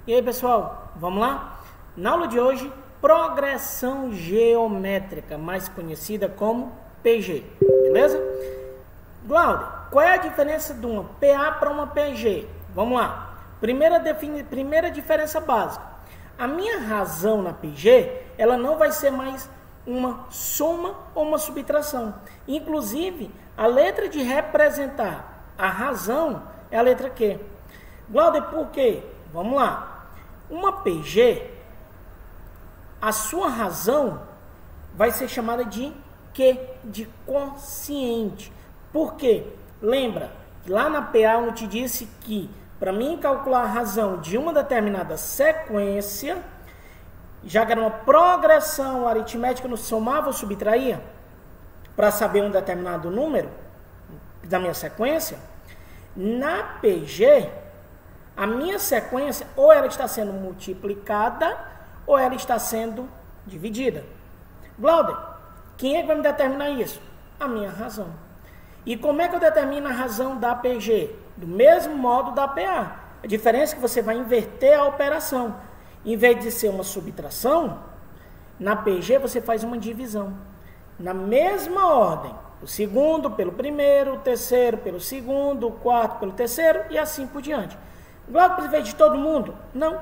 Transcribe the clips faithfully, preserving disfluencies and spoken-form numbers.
E aí, pessoal, vamos lá? Na aula de hoje, progressão geométrica, mais conhecida como P G, beleza? Glauber, qual é a diferença de uma P A para uma P G? Vamos lá. Primeira, defini... Primeira diferença básica. A minha razão na P G, ela não vai ser mais uma soma ou uma subtração. Inclusive, a letra de representar a razão é a letra Q. Glauber, por quê? Vamos lá. Uma P G, a sua razão vai ser chamada de Q, de quociente. Por quê? Lembra, lá na P A eu te disse que para mim calcular a razão de uma determinada sequência, já que era uma progressão aritmética, eu somava ou subtraía para saber um determinado número da minha sequência. Na P G, a minha sequência ou ela está sendo multiplicada ou ela está sendo dividida. Glauber, quem é que vai me determinar isso? A minha razão. E como é que eu determino a razão da P G? Do mesmo modo da P A. A diferença é que você vai inverter a operação. Em vez de ser uma subtração, na P G você faz uma divisão. Na mesma ordem. O segundo pelo primeiro, o terceiro pelo segundo, o quarto pelo terceiro e assim por diante. Glauber, em vez de todo mundo? Não.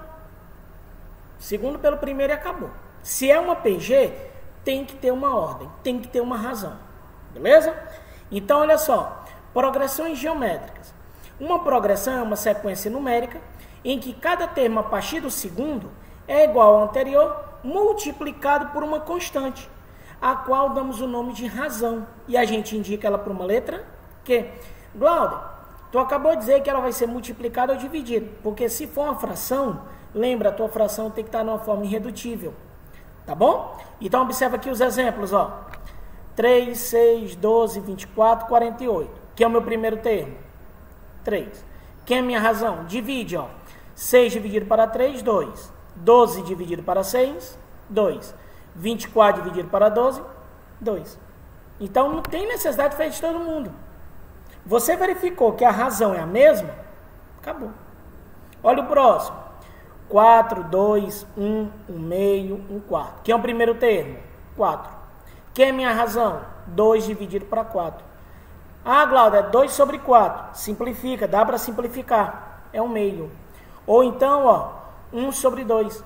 Segundo pelo primeiro e acabou. Se é uma P G, tem que ter uma ordem, tem que ter uma razão. Beleza? Então, olha só. Progressões geométricas. Uma progressão é uma sequência numérica em que cada termo a partir do segundo é igual ao anterior multiplicado por uma constante, a qual damos o nome de razão. E a gente indica ela por uma letra Q. Glauber, tu acabou de dizer que ela vai ser multiplicada ou dividida, porque se for uma fração, lembra, a tua fração tem que estar numa forma irredutível. Tá bom? Então, observa aqui os exemplos, ó. três, seis, doze, vinte e quatro, quarenta e oito. Que é o meu primeiro termo? três. Quem é a minha razão? Divide, ó. seis dividido para três, dois. doze dividido para seis, dois. vinte e quatro dividido para doze, dois. Então, não tem necessidade de fazer de todo mundo. Você verificou que a razão é a mesma? Acabou. Olha o próximo. quatro, dois, um, um meio, um quarto. Quem é o primeiro termo? quatro. Quem é minha razão? dois dividido para quatro. Ah, Glauber, é dois sobre quatro. Simplifica, dá para simplificar. É um meio. Ou então, ó, um sobre dois.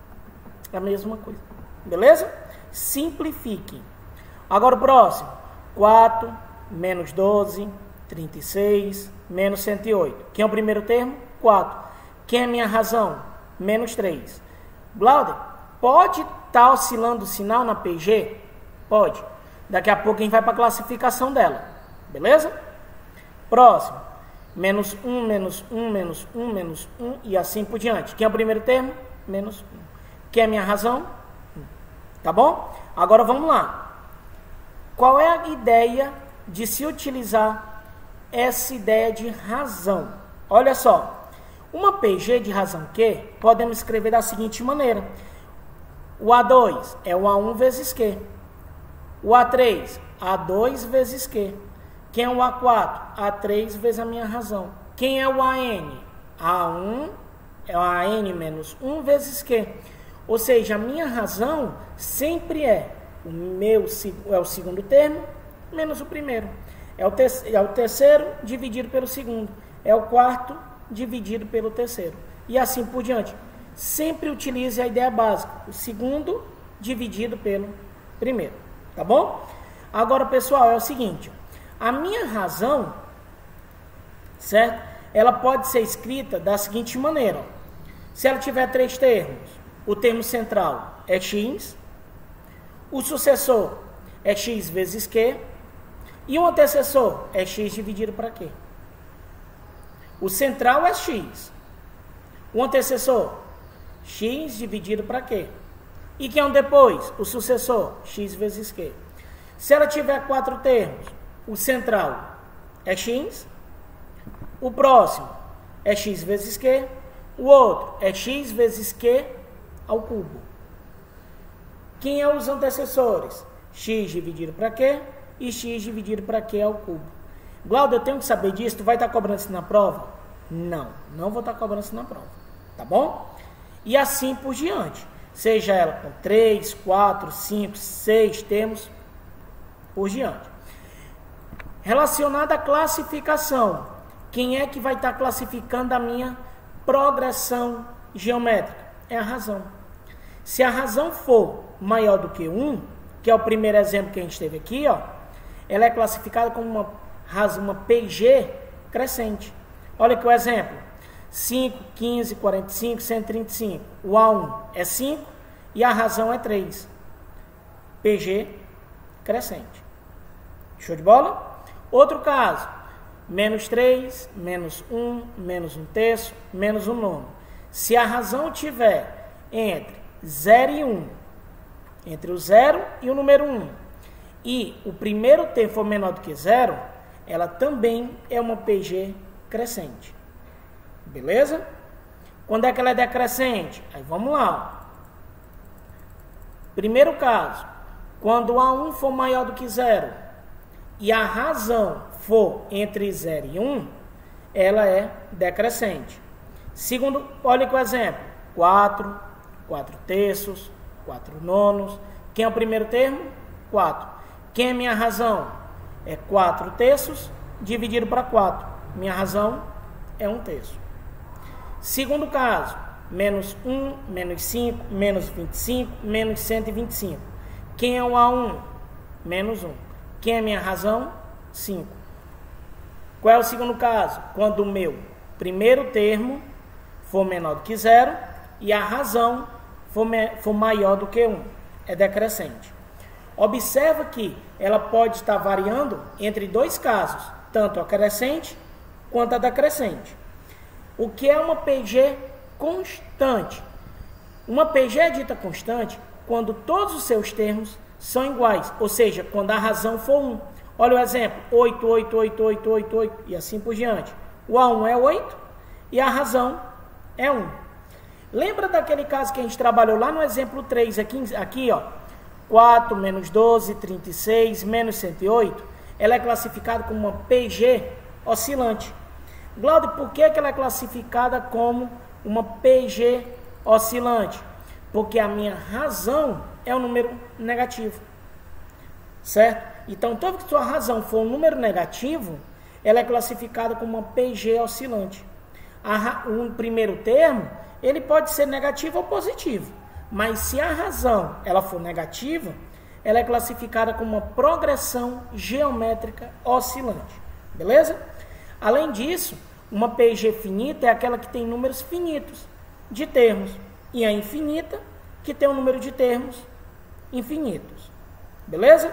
É a mesma coisa. Beleza? Simplifique. Agora o próximo. quatro menos doze, trinta e seis, menos cento e oito. Quem é o primeiro termo? quatro. Quem é a minha razão? Menos três. Glauber, pode estar oscilando o sinal na P G? Pode. Daqui a pouco a gente vai para a classificação dela. Beleza? Próximo. Menos um, menos um, menos um, menos um e assim por diante. Quem é o primeiro termo? Menos um. Quem é a minha razão? um. Tá bom? Agora vamos lá. Qual é a ideia de se utilizar essa ideia de razão? Olha só. Uma P G de razão Q podemos escrever da seguinte maneira. O A dois é o A um vezes Q. O A três, A dois vezes Q. Quem é o A quatro? A três vezes a minha razão. Quem é o A N? A um é o A N menos um vezes Q. Ou seja, a minha razão sempre é o meu é o segundo termo menos o primeiro. É o, te, é o terceiro dividido pelo segundo. É o quarto dividido pelo terceiro. E assim por diante. Sempre utilize a ideia básica. O segundo dividido pelo primeiro. Tá bom? Agora, pessoal, é o seguinte. A minha razão, certo? Ela pode ser escrita da seguinte maneira. Se ela tiver três termos, o termo central é x, o sucessor é x vezes q, e o antecessor é x dividido para q. O central é x, o antecessor, x dividido para q. E quem é o depois? O sucessor, x vezes q. Se ela tiver quatro termos, o central é x, o próximo é x vezes q, o outro é x vezes q ao cubo. Quem é os antecessores? X dividido para q e x dividido para q ao cubo. Glauber, eu tenho que saber disso, tu vai estar cobrando isso na prova? Não, não vou estar cobrando isso na prova, tá bom? e assim por diante. Seja ela com três, quatro, cinco, seis termos, por diante. Relacionada à classificação, quem é que vai estar classificando a minha progressão geométrica? É a razão. Se a razão for maior do que um, que é o primeiro exemplo que a gente teve aqui, ó, ela é classificada como uma razão, uma P G crescente. Olha aqui o exemplo. cinco, quinze, quarenta e cinco, cento e trinta e cinco. O A um é cinco e a razão é três. P G crescente. Show de bola? Outro caso. Menos três, menos um, menos um terço, menos um nono. Se a razão tiver entre zero e um, entre o zero e o número um, e o primeiro termo for menor do que zero, ela também é uma P G crescente. Beleza? Quando é que ela é decrescente? Aí vamos lá. Primeiro caso, quando o A um for maior do que zero e a razão for entre zero e um, ela é decrescente. Segundo, olha aqui o exemplo. quatro, quatro terços, quatro nonos. Quem é o primeiro termo? quatro. Quem é minha razão? É quatro terços dividido para quatro. Minha razão é um terço. Segundo caso, menos um, menos cinco, menos vinte e cinco, menos cento e vinte e cinco. Quem é o A um? Menos um. Quem é minha razão? cinco. Qual é o segundo caso? Quando o meu primeiro termo for menor do que zero e a razão for, for maior do que um. É decrescente. Observa que ela pode estar variando entre dois casos, tanto a crescente quanto a decrescente. O que é uma P G constante? Uma P G é dita constante quando todos os seus termos são iguais, ou seja, quando a razão for um. Olha o exemplo, oito, oito, oito, oito, oito, oito, e assim por diante. O A um é oito e a razão é um. Lembra daquele caso que a gente trabalhou lá no exemplo três, aqui, aqui ó, quatro menos doze, trinta e seis, menos cento e oito? Ela é classificada como uma P G oscilante. Glaude, por que, que ela é classificada como uma P G oscilante? Porque a minha razão é um número negativo, certo? Então, toda que sua razão for um número negativo, ela é classificada como uma P G oscilante. A, o primeiro termo, ele pode ser negativo ou positivo, mas se a razão ela for negativa, ela é classificada como uma progressão geométrica oscilante. Beleza? Além disso, uma P G finita é aquela que tem números finitos de termos, e a infinita que tem um número de termos infinitos. Beleza?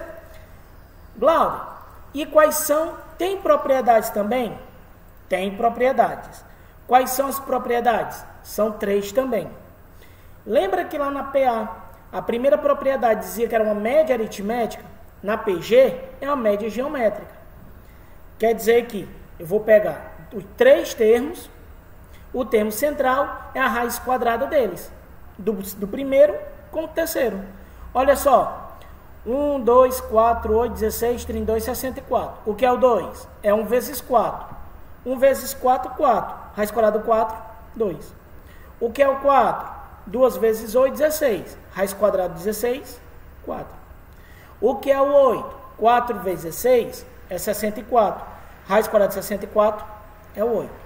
Glaude, e quais são? Tem propriedades também? Tem propriedades. Quais são as propriedades? São três também. Lembra que lá na P A, a primeira propriedade dizia que era uma média aritmética? Na P G, é uma média geométrica. Quer dizer que eu vou pegar os três termos, o termo central é a raiz quadrada deles, do, do primeiro com o terceiro. Olha só, um, dois, quatro, oito, dezesseis, trinta e dois, sessenta e quatro. O que é o dois? É um vezes quatro. um vezes quatro, quatro. Raiz quadrada do quatro, dois. O que é o quatro? duas vezes oito, dezesseis. Raiz quadrada de dezesseis, quatro. O que é o oito? quatro vezes dezesseis é sessenta e quatro. Raiz quadrada de sessenta e quatro é o oito.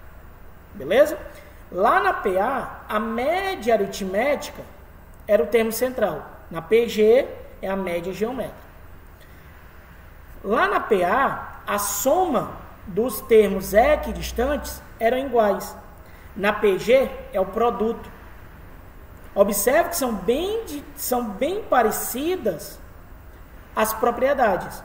Beleza? Lá na P A, a média aritmética era o termo central. Na P G, é a média geométrica. Lá na P A, a soma dos termos equidistantes eram iguais. Na P G, é o produto. Observe que são bem, são bem parecidas as propriedades.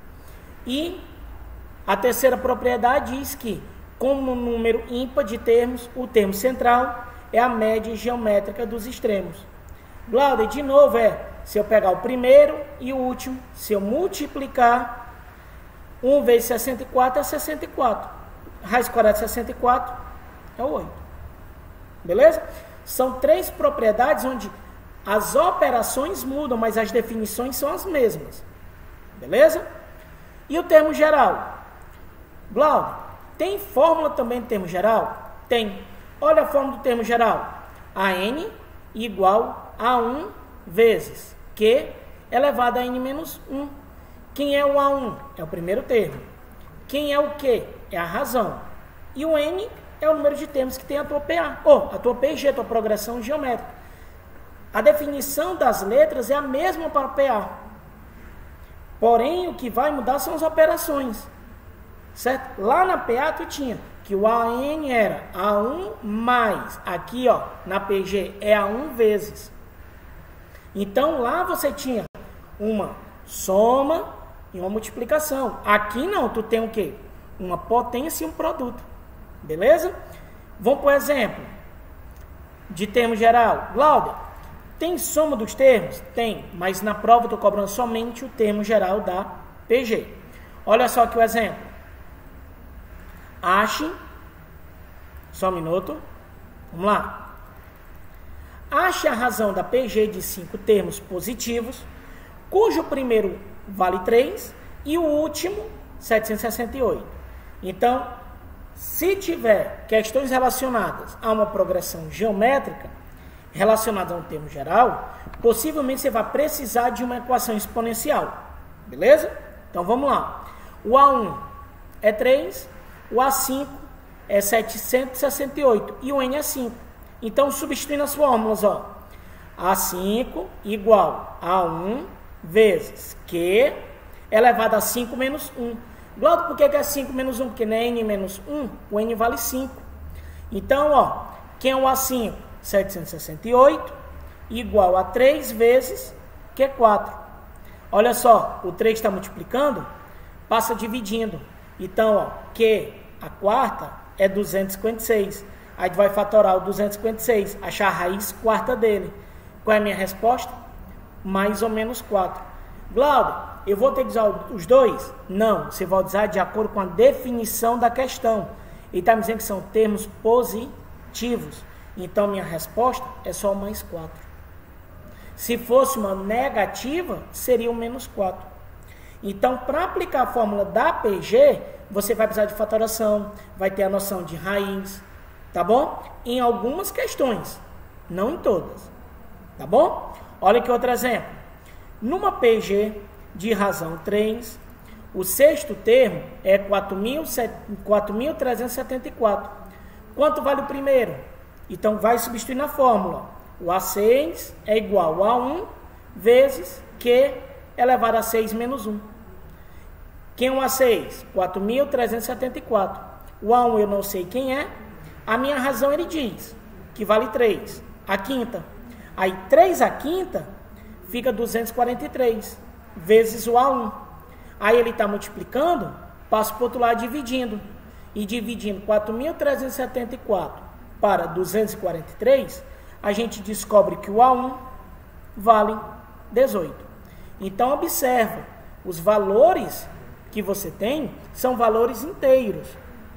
E a terceira propriedade diz que, como número ímpar de termos, o termo central é a média geométrica dos extremos. Glaude, de novo, é, se eu pegar o primeiro e o último, se eu multiplicar, um vezes sessenta e quatro é sessenta e quatro. Raiz quadrada de sessenta e quatro é oito. Beleza? São três propriedades onde as operações mudam, mas as definições são as mesmas. Beleza? E o termo geral? Glaude, tem fórmula também do termo geral? Tem. Olha a fórmula do termo geral. A n igual a um vezes Q elevado a n menos um. Quem é o A um? É o primeiro termo. Quem é o Q? É a razão. E o N é o número de termos que tem a tua P A, ou a tua P G, a tua progressão geométrica. A definição das letras é a mesma para P A. Porém, o que vai mudar são as operações. Certo? Lá na P A tu tinha que o A N era A um mais, aqui ó, na P G é A um vezes. Então lá você tinha uma soma e uma multiplicação. Aqui não, tu tem o quê? Uma potência e um produto. Beleza? Vamos por exemplo de termo geral. Glauber, tem soma dos termos? Tem, mas na prova eu estou cobrando somente o termo geral da P G. Olha só aqui o exemplo. Ache, só um minuto, vamos lá. Ache a razão da P G de cinco termos positivos, cujo primeiro vale três e o último setecentos e sessenta e oito. Então, se tiver questões relacionadas a uma progressão geométrica, relacionada a um termo geral, possivelmente você vai precisar de uma equação exponencial. Beleza? Então, vamos lá. O A um é três, o A cinco é setecentos e sessenta e oito e o N é cinco. Então, substituindo as fórmulas, ó. A cinco igual a um vezes Q elevado a cinco menos um. Glauco, por que é cinco menos um? Porque não é N menos um, o N vale cinco. Então, ó, quem é o A cinco? setecentos e sessenta e oito igual a três vezes Q quatro. Olha só, o três está multiplicando, passa dividindo. Então, ó, Q, a quarta, é duzentos e cinquenta e seis. Aí a gente vai fatorar o duzentos e cinquenta e seis, achar a raiz quarta dele. Qual é a minha resposta? Mais ou menos quatro. Glauber, eu vou ter que usar os dois? Não, você vai usar de acordo com a definição da questão. Ele está me dizendo que são termos positivos. Então, minha resposta é só o mais quatro. Se fosse uma negativa, seria o menos quatro. Então, para aplicar a fórmula da P G, você vai precisar de fatoração, vai ter a noção de raiz, tá bom? Em algumas questões, não em todas, tá bom? Olha aqui outro exemplo. Numa P G de razão três, o sexto termo é quatro mil trezentos e setenta e quatro. Quanto vale o primeiro? Então, vai substituir na fórmula. O A seis é igual a um vezes Q elevado a seis menos um. Quem é o A seis? quatro mil trezentos e setenta e quatro. O A um eu não sei quem é. A minha razão ele diz que vale três. A quinta. Aí três a quinta fica duzentos e quarenta e três vezes o A um. Aí ele está multiplicando, passo para o outro lado dividindo. E dividindo quatro mil trezentos e setenta e quatro para duzentos e quarenta e três, a gente descobre que o A um vale dezoito. Então, observa, os valores que você tem são valores inteiros,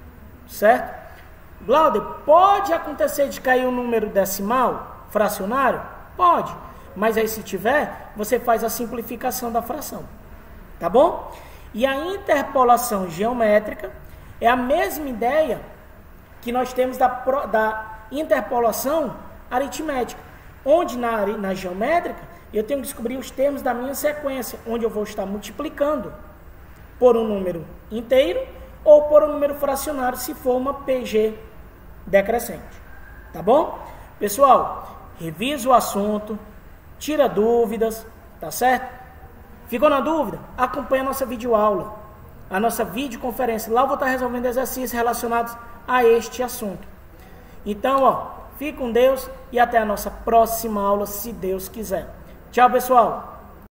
certo? Glauber, pode acontecer de cair um número decimal, fracionário? Pode, mas aí se tiver, você faz a simplificação da fração, tá bom? E a interpolação geométrica é a mesma ideia que nós temos da, da interpolação aritmética, onde na, na geométrica eu tenho que descobrir os termos da minha sequência, onde eu vou estar multiplicando por um número inteiro ou por um número fracionário, se for uma P G decrescente, tá bom? Pessoal, revisa o assunto, tira dúvidas, tá certo? Ficou na dúvida? Acompanha a nossa videoaula, a nossa videoconferência. Lá eu vou estar resolvendo exercícios relacionados a este assunto. Então, ó, fique com Deus e até a nossa próxima aula, se Deus quiser. Tchau, pessoal!